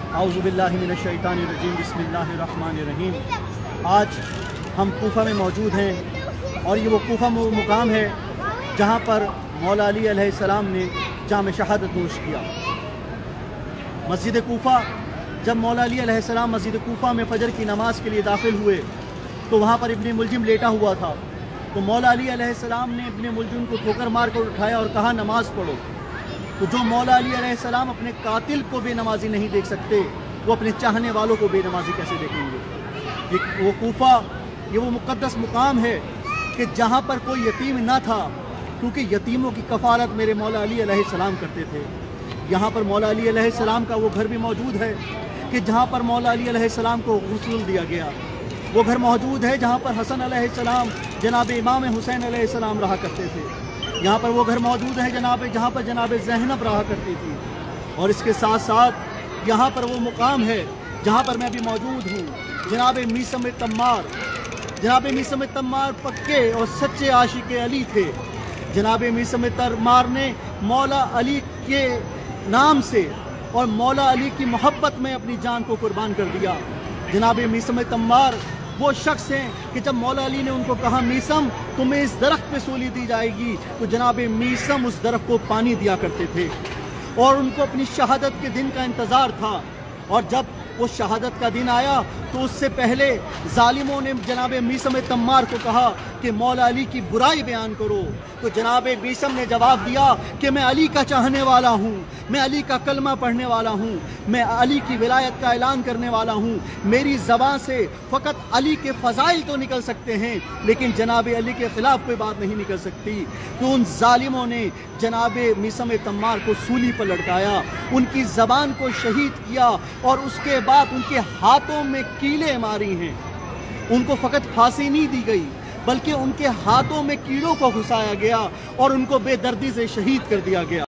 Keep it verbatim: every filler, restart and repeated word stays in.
औज़ु बिल्लाहि मिनश शैतानिर रजीम, बिस्मिल्लाहिर रहमानिर रहीम। आज हम कूफा में मौजूद हैं और ये वो कूफा वो मुकाम है जहाँ पर मौला अली अलैहिस्सलाम ने जाम शहादत नोश किया। मस्जिद कूफा, जब मौला अली अलैहिस्सलाम मस्जिद कूफा में फ़जर की नमाज के लिए दाखिल हुए तो वहाँ पर इब्ने मुलजिम लेटा हुआ था। तो मौला अली अलैहिस्सलाम ने इब्ने मुलजिम को ठोकर मार कर उठाया और कहा नमाज पढ़ो। तो जो मौला अली अलैहिस्सलाम अपने कातिल को बेनमाजी नहीं देख सकते, वो अपने चाहने वालों को बेनमाजी कैसे देखेंगे। ये वो कूफा, ये वो मुक़द्दस मुकाम है कि जहाँ पर कोई यतीम ना था, क्योंकि यतीमों की कफ़ालत मेरे मौला अली अलैहिस्सलाम करते थे। यहाँ पर मौला अली अलैहिस्सलाम का वो घर भी मौजूद है कि जहाँ पर मौला अली अलैहिस्सलाम को गुस्ल दिया गया। वो घर मौजूद है जहाँ पर हसन अलैहिस्सलाम जनाब इमाम हुसैन अलैहिस्सलाम रहा करते थे। यहाँ पर वो घर मौजूद है जनाब जहाँ पर जनाब ज़ैनब रहा करती थी। और इसके साथ साथ यहाँ पर वो मुकाम है जहाँ पर मैं अभी मौजूद हूँ। जनाब मीसम तम्मार, जनाब मीसम तम्मार पक्के और सच्चे आशिक अली थे। जनाब मीसम तम्मार ने मौला अली के नाम से और मौला अली की मोहब्बत में अपनी जान को कुर्बान कर दिया। जनाब मीसम तम्मार वो शख्स हैं कि जब मौला अली ने उनको कहा मीसम तुम्हें इस दरख्त पे सूली दी जाएगी, तो जनाब मीसम उस दरख्त को पानी दिया करते थे और उनको अपनी शहादत के दिन का इंतज़ार था। और जब वो शहादत का दिन आया तो उससे पहले जालिमों ने जनाब मीसम तम्मार को कहा कि मौला अली की बुराई बयान करो। तो जनाब मीसम ने जवाब दिया कि मैं अली का चाहने वाला हूँ, मैं अली का कलमा पढ़ने वाला हूँ, मैं अली की विलायत का ऐलान करने वाला हूँ। मेरी ज़बान से फ़कत अली के फ़ज़ाइल तो निकल सकते हैं, लेकिन जनाब अली के ख़िलाफ़ कोई बात नहीं निकल सकती। तो उन जालिमों ने जनाब मीसम तम्मार को सूली पर लटकाया, उनकी ज़बान को शहीद किया और उसके बाद उनके हाथों में कीलें मारी हैं। उनको फ़कत फांसी नहीं दी गई, बल्कि उनके हाथों में कीलों को घुसाया गया और उनको बेदर्दी से शहीद कर दिया गया।